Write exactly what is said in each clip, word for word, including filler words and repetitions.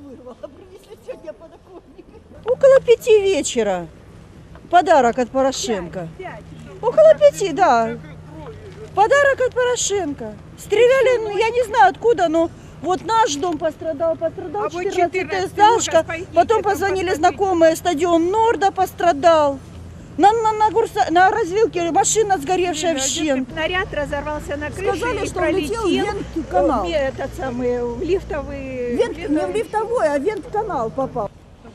вырвала, принесли сегодня подоконник. Около пяти вечера. Подарок от Порошенко. Пять. Около пяти, да. Подарок от Порошенко. Стреляли, ну, я не знаю откуда, но вот наш дом пострадал, пострадал А вот четырнадцатая четырнадцатый этажка. ужас, пойдите, Потом там позвонили посмотрите. знакомые, стадион Норда пострадал. На, на, на, Гурса- на развилке машина сгоревшая в щен. Снаряд разорвался на крыше Сказали, и что улетел в пролетел Венский канал. в, этот самый, в лифтовый... Вент, не в лифтовой, а в вент-канал попал.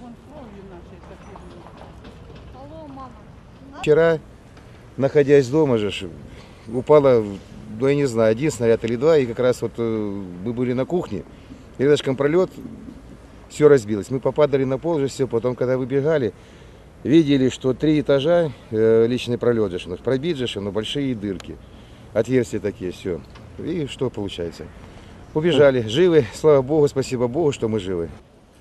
Вчера, находясь дома же, ж, упало, ну я не знаю, один снаряд или два, и как раз вот э, мы были на кухне, и рядышком пролет, все разбилось. Мы попадали на пол же все, потом когда выбегали, видели, что три этажа, э, личный пролет же, ну, пробит же, но большие дырки, отверстия такие, все. И что получается? Убежали, живы, слава Богу, спасибо Богу, что мы живы.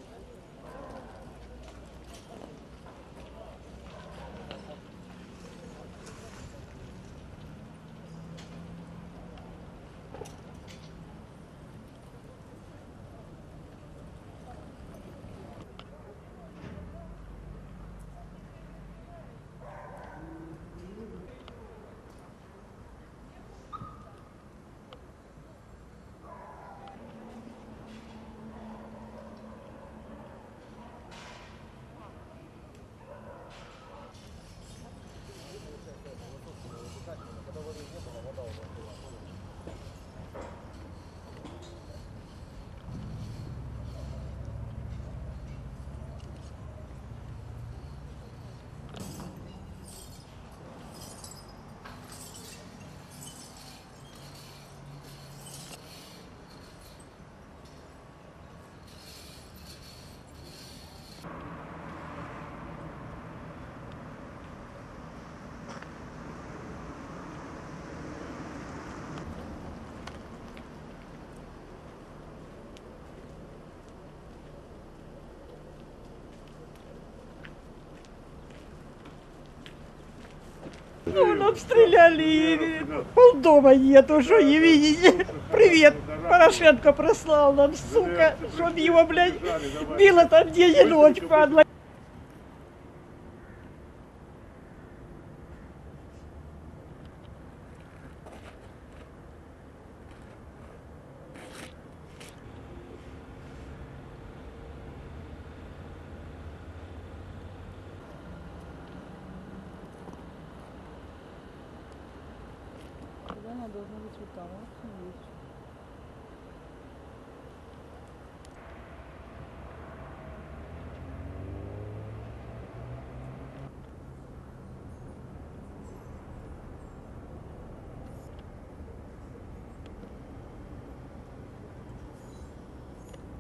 Ну, нам стреляли, и полдома нету, что не видите. Привет, Порошенко прислал нам, сука, чтоб его, блядь, било там день и ночь, падла. Она должна быть вот там, вот,